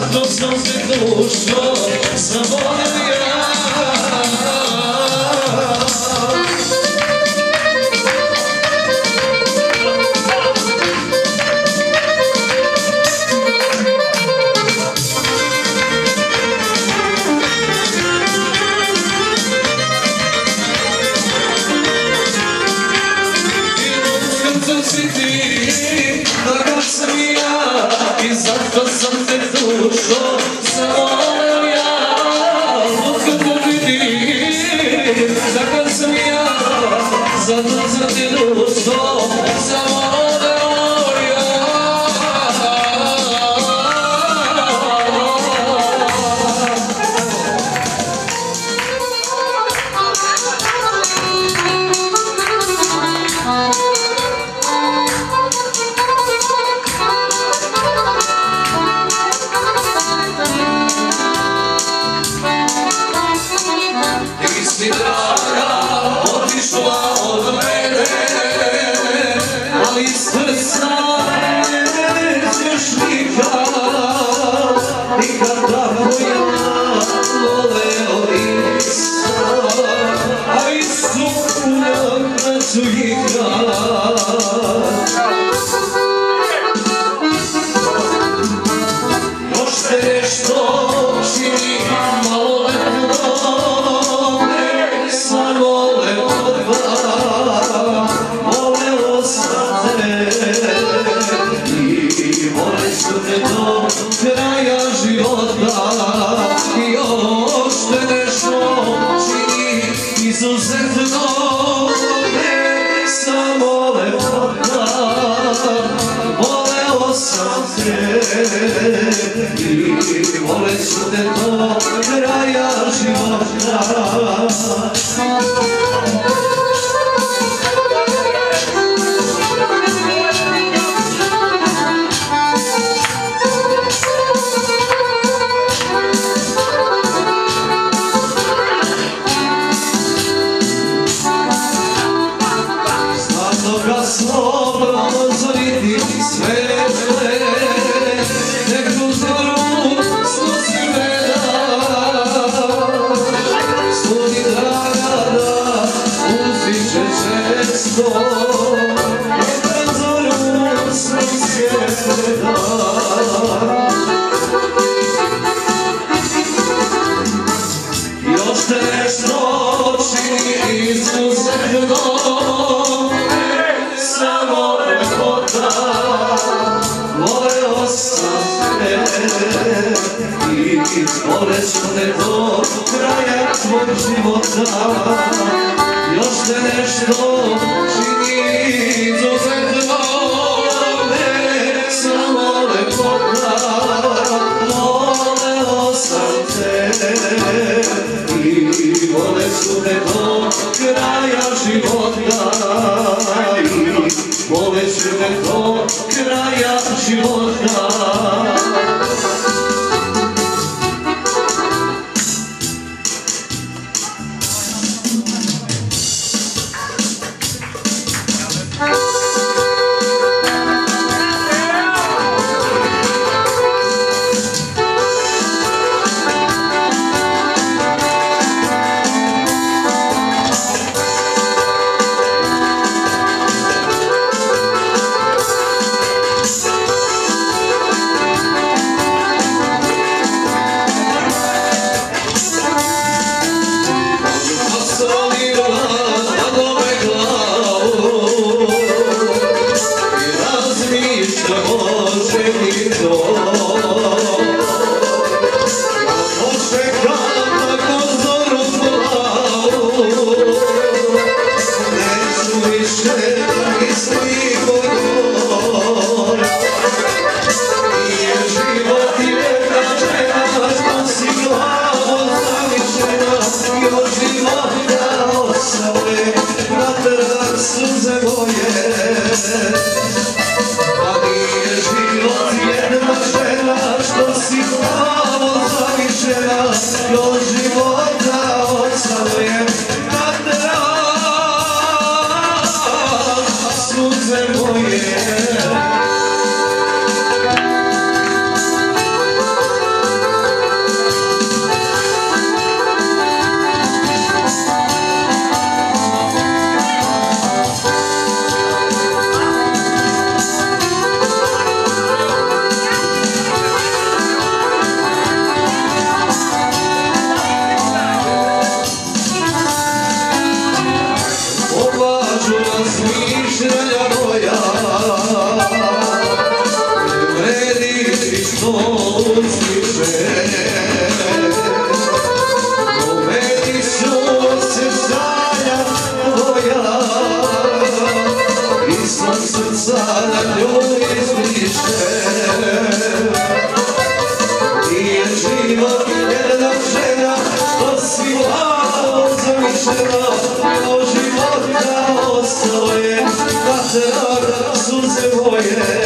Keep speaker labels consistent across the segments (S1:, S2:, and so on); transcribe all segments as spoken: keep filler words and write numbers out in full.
S1: zato sam se dušo zavolio ja. I zato sam te dušo zavoleo ja. Od kad te vidim, takav sam ja. Zato sam te dušo zavoleo ja. Ti draga otišla od mene, ali srca nećeš nikad, nikad tako ja voleo nisam, a istinu neću nikad. Još te nešto čini maloletno, voleo sam te i voleću te do kraja života. I još te nešto čini izuzetno, ne samo lepota. Voleo sam te i voleću te do kraja života. Toga slobodno otvoriti sve žele, nek uzoru snosi veda. Studi draga da uzviše često, nek uzoru snosi veda. Još te nešto čini izuzetno, samo lepota. Voleo sam te i voleću te do kraja tvog života. Još te nešto čini izuzetno, ne samo lepota. Voleo sam te i voleću te do kraja života. Voleću te do kraja života. što uzdiše. U meni su osjećanja tvoja, izvan srca na nju izbriše. Nije život jedna žena, osvijala zamišljena, o života ostalo je da trag suze moje.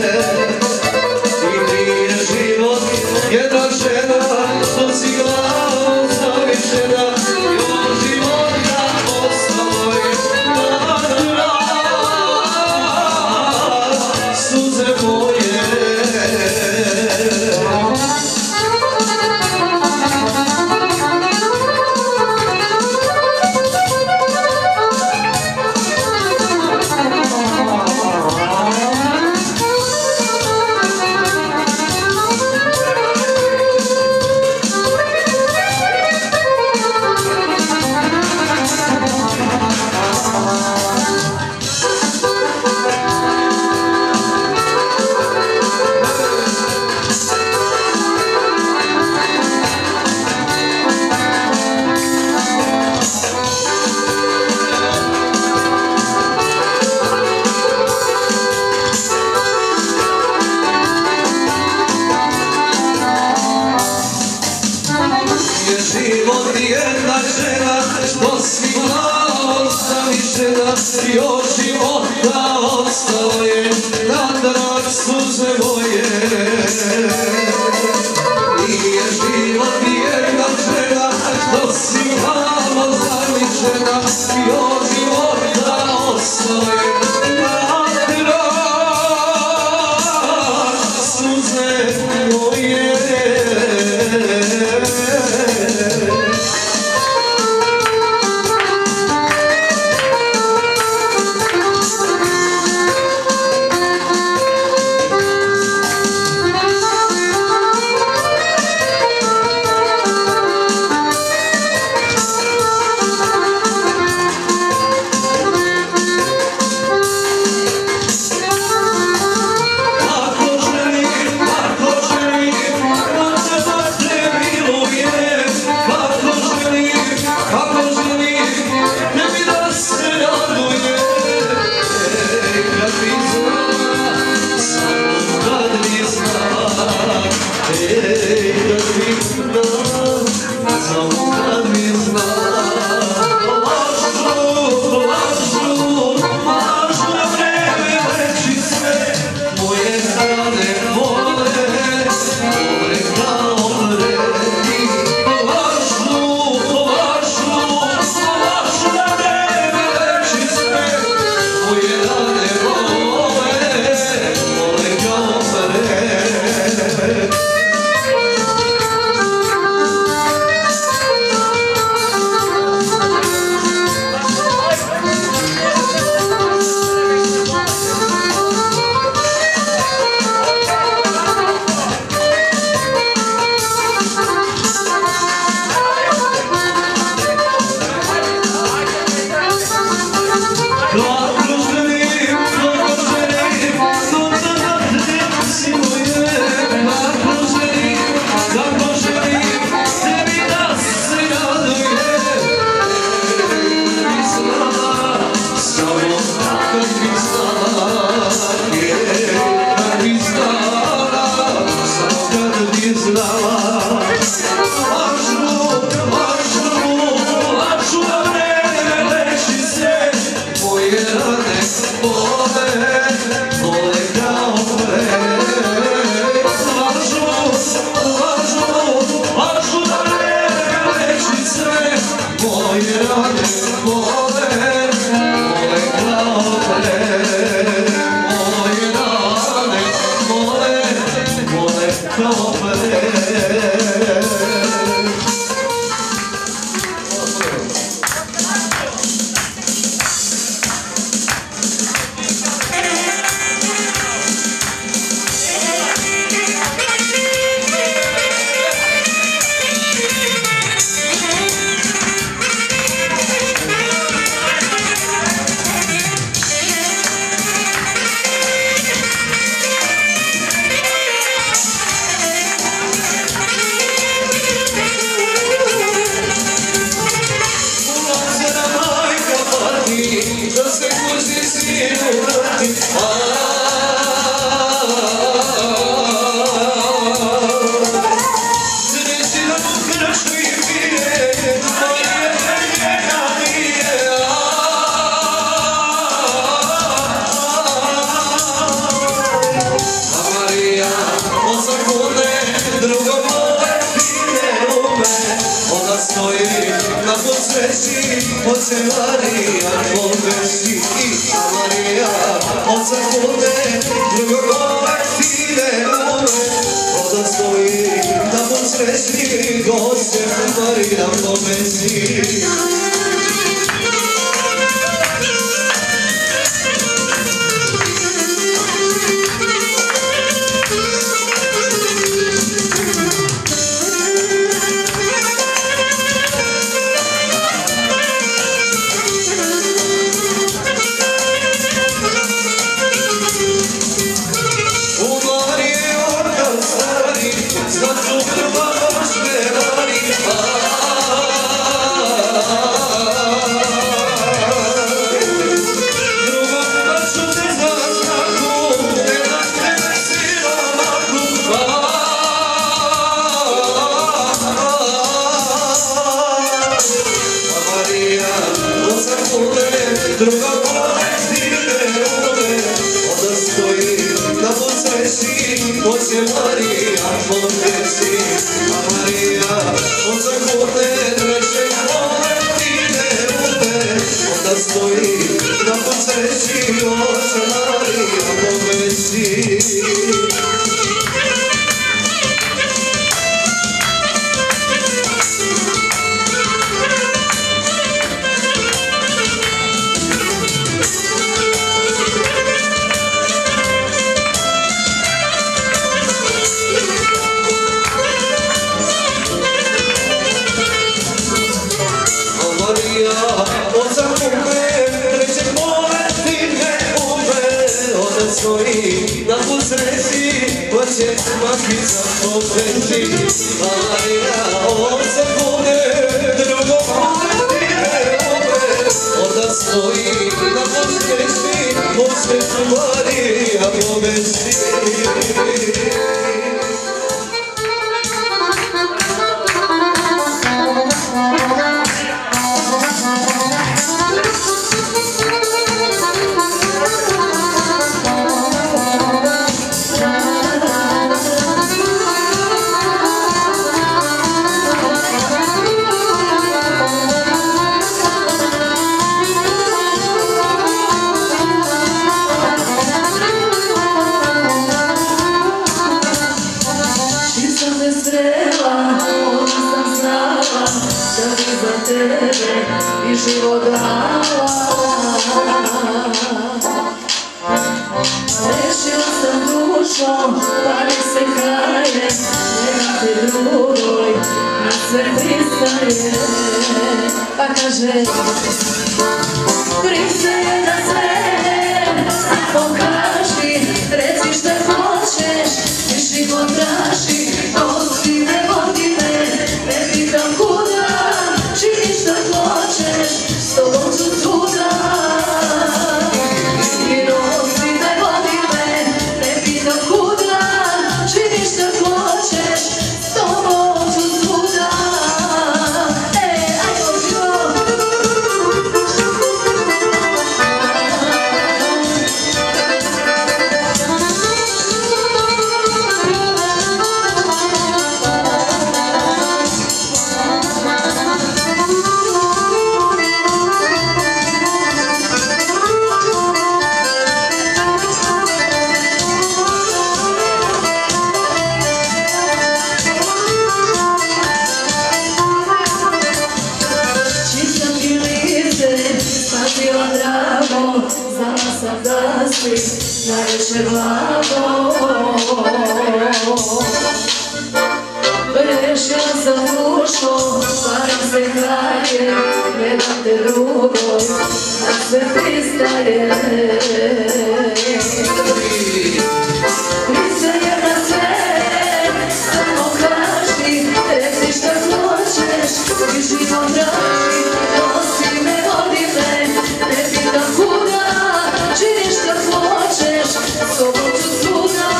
S1: I nije život jedna žena, osvijala zamišljena, o života ostalo je da trag suze moje. Život jedna žena, što si malo zamišljena, i od života ostalo je da trag suze moje. Nije život jedna žena, što si malo zamišljena, i od života ostalo je da trag suze moje. sreći, oče Marija, povesti i Marija, oca kune, drugog kolektive ume, oca stoji, tamo sreći, oče Marija, povesti. Druga kolektive ume, onda stoji na posreći, oče Marija, povesti, a Marija, oca kune, treće kolektive ume, onda stoji na posreći, oče Marija, povesti. Stoji na posreći, oče Makica povesti, a Marija, oca kune, drugo kolektive ume, onda stoji na posreći, oče Marija, povesti. I život dala, rešila sam dušom, pa mi se kraje, nema te drugoj, na sve pristaje, pa kaže, pristaje na sve, pokaži, reci šta hoćeš, i život traži, vodi me, vodi me, ne pitam kuda, čini šta hoćeš, s tobom ću tuda. I nosi me, vodi me, ne pitam kuda, čini šta hoćeš, s tobom ću tuda. E, ajmo život. Znala sam da si najveće blago, rešila sam dušom, param se kraje, ne dam te drugoj, na sve pristaje. Pristaje na sve, samo kaži, reci šta hoćeš, i život traži, nosi me, vodi me, ne pitam kuda, čini šta hoćeš, s tobom ću svuda.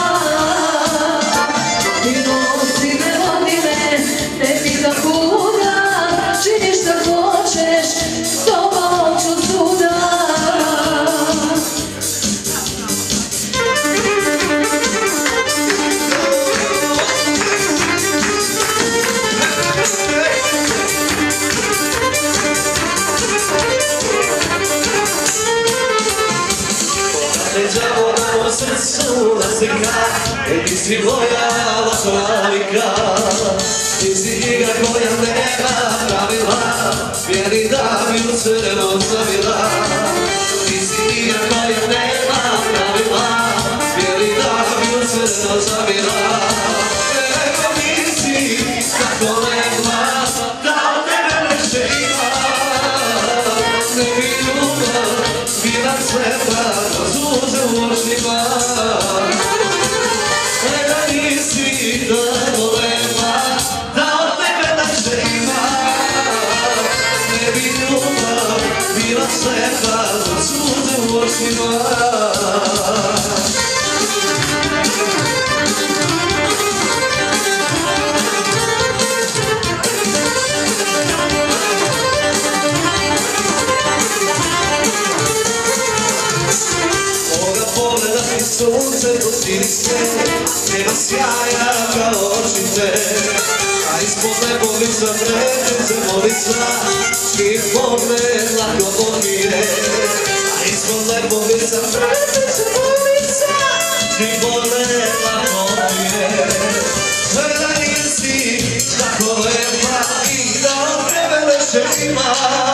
S1: I nosi me, vodi me, ne pitam kuda, čini šta hoćeš, s tobom ću svuda.
S2: čula slika, jer ti si moja lašavika. Ti si igra koja nema pravila, vjeri da mi u crno zavila. Ti si igra koja nema pravila, vjeri da mi u crno zavila. Nego nisi tako legla, da od tebe neće ima. Ne bi ljubav bila sveta, da suze u očima. Nego nisi tako legla, da od tebe neće ima. Ne bi ljubav bila sveta, da suze u očima. Sunce posviri se, nema sjaja kao očite, a ispod nebovica pređe se molica, čiji pogled lako pomire. A ispod nebovica pređe se molica, čiji pogled lako pomire. Sve da nisi tako lepa i da od tebe neće ima.